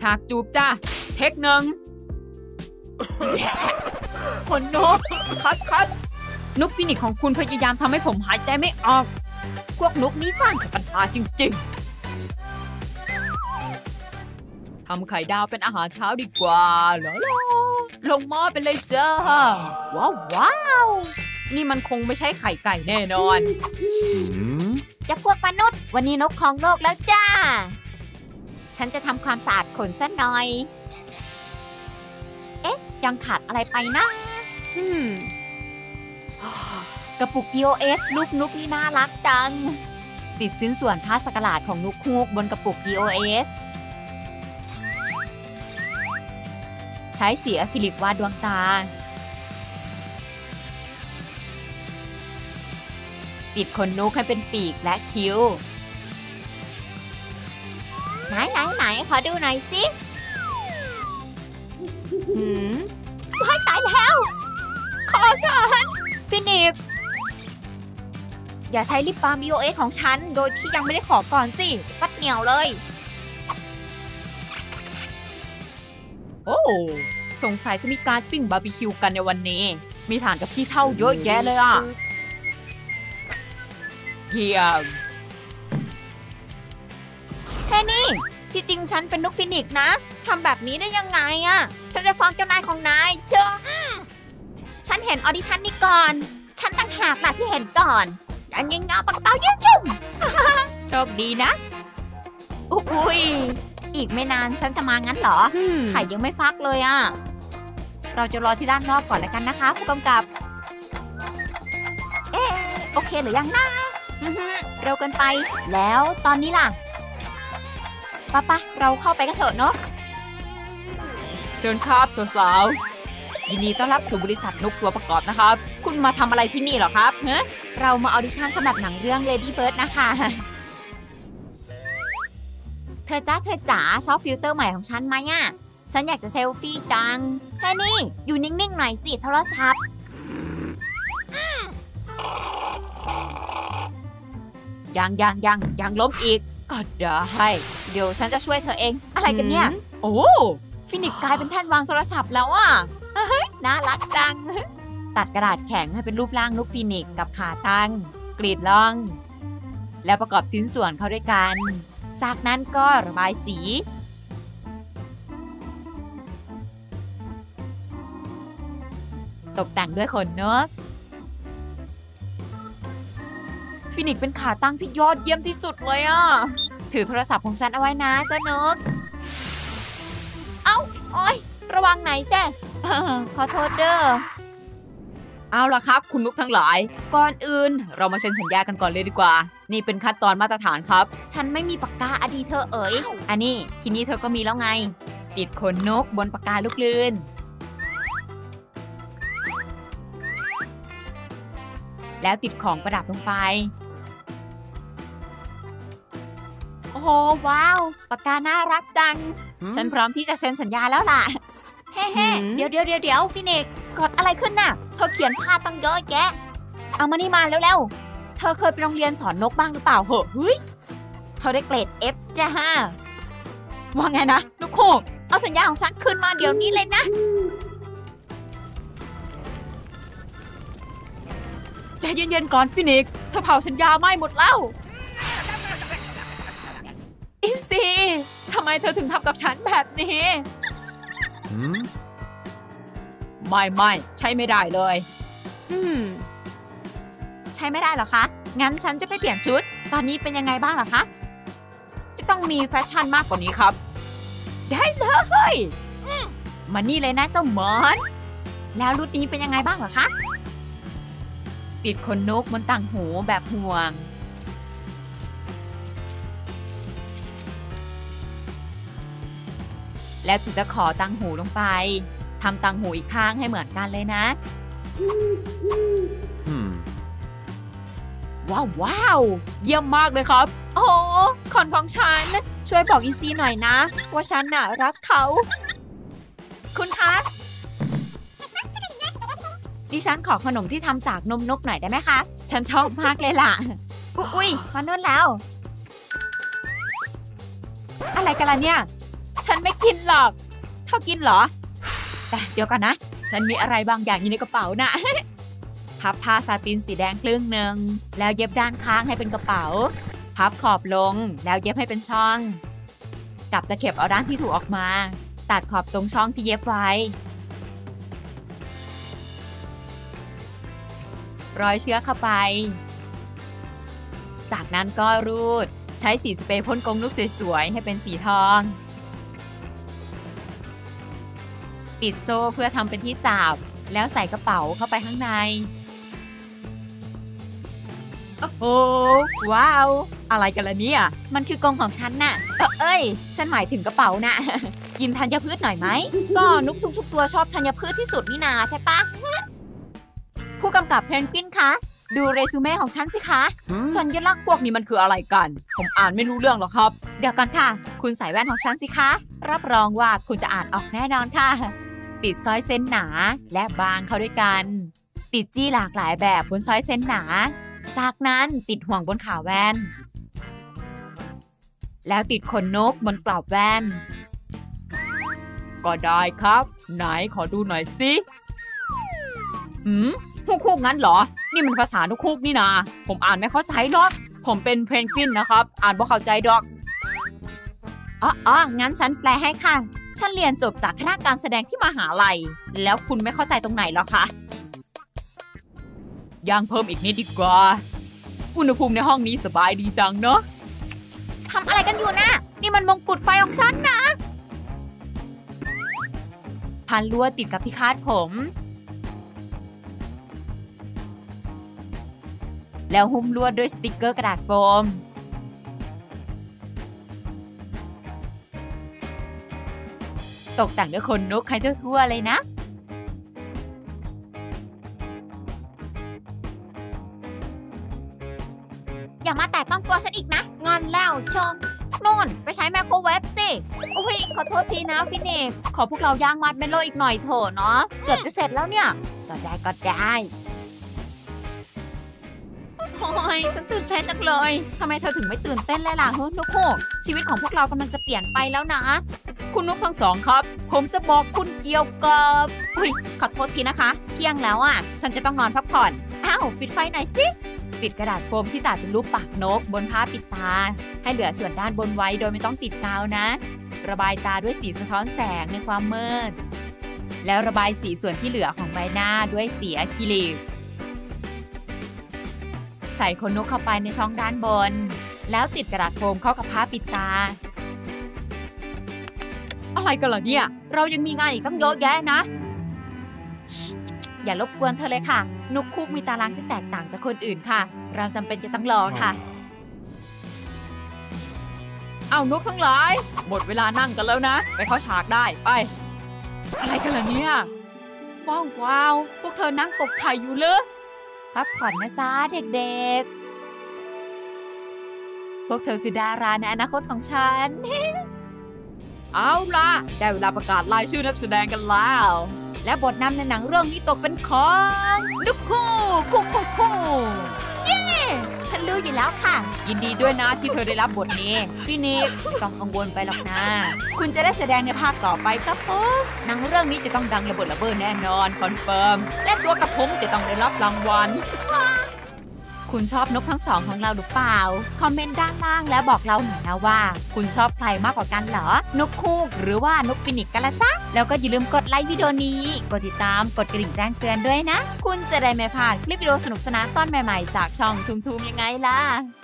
ฉากจูบจ้าเทคหนึ่งคนนกคัดนกฟินิกซ์ของคุณพยายามทำให้ผมหายใจไม่ออกพวกนกนี้สร้างปัญหาจริงๆทำไข่ดาวเป็นอาหารเช้าดีกว่าเหรอลงหม้อไปเลยจ้าว้าวนี่มันคงไม่ใช่ไข่ไก่แน่นอนจะพวกมนุษย์วันนี้นกของโลกแล้วจ้าฉันจะทำความสะอาดขนซะหน่อยยังขาดอะไรไปนะกระปุก EOS ลูกนุกนี่น่ารักจังติดชิ้นส่วนผ้าสักหลาดของนุกฮูกบนกระปุก EOS ใช้สีอะคริลิกวาดดวงตาติดขนนกให้เป็นปีกและคิ้วไหนขอดูหน่อยสิว้ายตายแล้วขอฉันฟินิกซ์อย่าใช้ลิปบาล์ม EOS ของฉันโดยที่ยังไม่ได้ขอก่อนสิปัดเหนียวเลยโอ้สงสัยจะมีการปิ้งบาร์บีคิวกันในวันนี้มีถ่านกับขี้เถ้าเยอะแยะเลยอ่ะเทียมแค่นี้ที่จริงฉันเป็นนกฟินิกซ์นะทำแบบนี้ได้ยังไงอะฉันจะฟ้องเจ้านายของนายเชื่อฉันเห็นออดิชั่นนี้ก่อนฉันตั้งหากล่ะที่เห็นก่อนยังยิงเงาปักเต้ายืนจุ่มโชคดีนะอุ้ยอีกไม่นานฉันจะมางั้นเหรอไข่ยังไม่ฟักเลยอะเราจะรอที่ด้านนอกก่อนแล้วกันนะคะผู้กำกับโอเคหรือยังนะเร็วเกินไปแล้วตอนนี้ล่ะปะเราเข้าไปกันเถอะเนาะเชิญครับสาวๆยินดีต้อนรับสู่บริษัทนกตัวประกอบนะครับคุณมาทำอะไรที่นี่เหรอครับเรามาออดิชั่นสำหรับหนังเรื่อง Lady Bird นะคะเธอจ๋าชอบฟิลเตอร์ใหม่ของฉันไหมอ่ะฉันอยากจะเซลฟี่จังแค่นี้อยู่นิ่งๆหน่อยสิโทรศัพท์ยังล้มอีกก็ได้เดี๋ยวฉันจะช่วยเธอเองอะไรกันเนี่ยโอ้ฟินิกซ์กลายเป็นแท่นวางโทรศัพท์แล้วอ่ะน่ารักจังตัดกระดาษแข็งให้เป็นรูปร่างนกฟินิกซ์กับขาตั้งกรีดล่องแล้วประกอบชิ้นส่วนเข้าด้วยกันจากนั้นก็ระบายสีตกแต่งด้วยขนนกฟินิกซ์เป็นขาตั้งที่ยอดเยี่ยมที่สุดเลยอ่ะถือโทรศัพท์ของฉันเอาไว้นะเจ้านกโอ๊ยระวังไหนแซ่ขอโทษเด้อเอาล่ะครับคุณนกทั้งหลายก่อนอื่นเรามาเซ็นสัญญากันก่อนเลยดีกว่านี่เป็นขั้นตอนมาตรฐานครับฉันไม่มีปากกาอดีเธอเอ๋ยอันนี้ทีนี้เธอก็มีแล้วไงติดขนนกบนปากกาลูกลื่นแล้วติดของประดับลงไปโอ้โหว้าวปากกาน่ารักจังฉันพร้อมที่จะเซ็นสัญญาแล้วล่ะเฮ้เดี๋ยวฟินิกซ์เกิดอะไรขึ้นน่ะเธอเขียนพลาดตั้งเยอะแยะเอามานี่มาเร็วๆเธอเคยไปโรงเรียนสอนนกบ้างหรือเปล่าเหรอเธอได้เกรด F จ้าว่าไงนะลูกคู่เอาสัญญาของฉันคืนมาเดี๋ยวนี้เลยนะใจเย็นๆก่อนฟินิกซ์เธอเผาสัญญาไม่หมดแล้วอินซีทำไมเธอถึงทำกับฉันแบบนี้ไม่ใช่ไม่ได้เลยใช่ไม่ได้เหรอคะงั้นฉันจะไปเปลี่ยนชุดตอนนี้เป็นยังไงบ้างเหรอคะจะต้องมีแฟชั่นมากกว่านี้ครับได้เลยมานี่เลยนะเจ้าหมอนแล้วรุ่นนี้เป็นยังไงบ้างเหรอคะติดขนนกบนต่างหูแบบห่วงแล้วติดตะขอต่างหูลงไปทำต่างหูอีกข้างให้เหมือนกันเลยนะว้าวเยี่ยมมากเลยครับโอ้ขอนของฉันช่วยบอกอีซีหน่อยนะว่าฉันน่ะรักเขาคุณคะดิฉันขอขนมที่ทำจากนมนกหน่อยได้ไหมคะฉันชอบมากเลยล่ะอุ้ยมาโน่นแล้วอะไรกันล่ะเนี่ยฉันไม่กินหรอกเธอกินเหรอแต่เดี๋ยวก่อนนะฉันมีอะไรบางอย่างอยู่ในกระเป๋าน่ะ พับผ้าซาตินสีแดงครึ่งหนึ่งแล้วเย็บด้านข้างให้เป็นกระเป๋าพับขอบลงแล้วเย็บให้เป็นช่องจับตะเข็บเอาด้านที่ถูกออกมาตัดขอบตรงช่องที่เย็บไว้ร้อยเชือกเข้าไปจากนั้นก็รูดใช้สีสเปรย์พ่นกงลูกสวยๆให้เป็นสีทองติดโซ่เพื่อทำเป็นที่จับแล้วใส่กระเป๋าเข้าไปข้างในโอ้โหว้าวอะไรกันล่ะเนี่ยมันคือกรงของฉันน่ะเอ้ยฉันหมายถึงกระเป๋าน่ะ กินธัญพืชหน่อยไหมก็นุกทุกตัวชอบธัญพืชที่สุดนี่นาใช่ปะผู้กำกับเพนกวินคะดูเรซูเม่ของฉันสิคะสัญลักษณ์พวกนี้มันคืออะไรกันผมอ่านไม่รู้เรื่องหรอกครับเดี๋ยวก่อนค่ะคุณใส่แว่นของฉันสิคะรับรองว่าคุณจะอ่านออกแน่นอนค่ะติดสร้อยเส้นหนาและบางเข้าด้วยกันติดจี้หลากหลายแบบบนสร้อยเส้นหนาจากนั้นติดห่วงบนขาแว่นแล้วติดขนนกบนกรอบแว่นก็ได้ครับไหนขอดูหน่อยสิฮูกคูกงั้นเหรอนี่มันภาษานกคูกนี่นาผมอ่านไม่เข้าใจหรอกผมเป็นเพนกวินนะครับอ่านบ่เข้าใจดอกอ๋องั้นฉันแปลให้ค่ะฉันเรียนจบจากคณะการแสดงที่มหาลัยแล้วคุณไม่เข้าใจตรงไหนหรอคะย่างเพิ่มอีกนิดดีกว่าอุณหภูมิในห้องนี้สบายดีจังเนาะทำอะไรกันอยู่นะนี่มันมงกุฎไฟของฉันนะพันลวดติดกับที่คาดผมแล้วหุ้มลวดด้วยสติกเกอร์กระดาษโฟมตกแต่งด้วยขนนกให้ทั่วๆเลยนะอย่ามาแตะต้องตัวฉันอีกนะงอนแล้วชมนู่นไปใช้ไมโครเวฟสิอุ้ยขอโทษทีนะฟินิกซ์ขอพวกเราย่างมัดเมลโลอีกหน่อยเถอะเนาะเกือบจะเสร็จแล้วเนี่ยก็ได้โอ้ยฉันตื่นเต้นจังเลยทำไมเธอถึงไม่ตื่นเต้นเลยล่ะนุกฮูกชีวิตของพวกเรากำลังจะเปลี่ยนไปแล้วนะคุณนุกทั้งสองครับผมจะบอกคุณเกี่ยวกับขอโทษทีนะคะเที่ยงแล้วอ่ะฉันจะต้องนอนพักผ่อนอ้าวปิดไฟหน่อยสิติดกระดาษโฟมที่ตัดเป็นรูปปากนกบนผ้าปิดตาให้เหลือส่วนด้านบนไว้โดยไม่ต้องติดกาวนะระบายตาด้วยสีสะท้อนแสงในความมืดแล้วระบายสีส่วนที่เหลือของใบหน้าด้วยสีอะคริลิกใส่ขนนกเข้าไปในช่องด้านบนแล้วติดกระดาษโฟมเข้ากับผ้าปิดตาอะไรกันล่ะเนี่ยเรายังมีงานอีกตั้งเยอะแยะนะอย่ารบกวนเธอเลยค่ะนกคูกมีตารางที่แตกต่างจากคนอื่นค่ะเราจำเป็นจะต้องรอค่ะเอานกทั้งหลายหมดเวลานั่งกันแล้วนะไปเข้าฉากได้ไปอะไรกันล่ะเนี่ยว้าวพวกเธอนั่งตกไข่อยู่เลยพักผ่อนนะจ๊ะเด็กๆพวกเธอคือดาราในอนาคตของฉัน เอาล่ะได้เวลาประกาศรายชื่อนักแสดงกันแล้วและบทนำในหนังเรื่องนี้ตกเป็นของนุกฮูกเย้ฉันรู้อยู่แล้วค่ะยินดีด้วยนะที่เธอได้รับบทนี้พี่นิกไม่ต้องกังวลไปหรอกนะคุณจะได้แสดงในภาคต่อไปครับผมหนังเรื่องนี้จะต้องดังระเบิดระเบ้อแน่นอนคอนเฟิร์มและตัวกับผมจะต้องได้รับรางวัลคุณชอบนกทั้งสองของเราหรือเปล่าคอมเมนต์ด้านล่างแล้วบอกเราหน่อยนะว่าคุณชอบใครมากกว่ากันเหรอนกคูกหรือว่านกฟินิกซ์กันละจ๊ะแล้วก็อย่าลืมกดไลค์วิดีโอนี้กดติดตามกดกระดิ่งแจ้งเตือนด้วยนะคุณจะได้ไม่พลาดคลิปวิดีโอสนุกสนานตอนใหม่ๆจากช่องทุมๆยังไงล่ะ